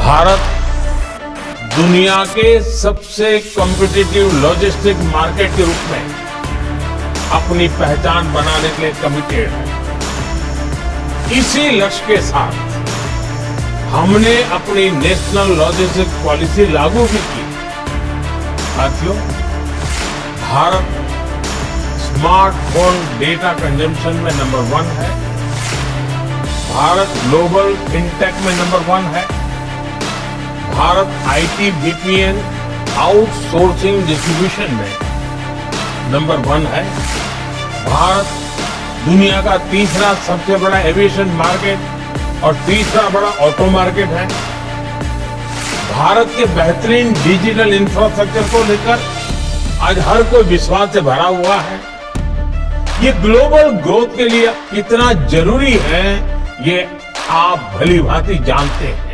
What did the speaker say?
भारत दुनिया के सबसे कॉम्पिटिटिव लॉजिस्टिक मार्केट के रूप में अपनी पहचान बनाने के लिए कमिटेड है। इसी लक्ष्य के साथ हमने अपनी नेशनल लॉजिस्टिक पॉलिसी लागू भी की। साथियों, भारत स्मार्टफोन डेटा कंजम्पशन में नंबर 1 है। भारत ग्लोबल फिनटेक में नंबर 1 है। Bharat IT BPN outsourcing distribution में नंबर 1 है। भारत दुनिया का तीसरा सबसे बड़ा एविएशन मार्केट और तीसरा बड़ा ऑटो मार्केट है। भारत के बेहतरीन डिजिटल इंफ्रास्ट्रक्चर को लेकर आज हर कोई विश्वास से भरा हुआ है। ये ग्लोबल ग्रोथ के लिए कितना जरूरी है, ये आप भली भांति जानते हैं।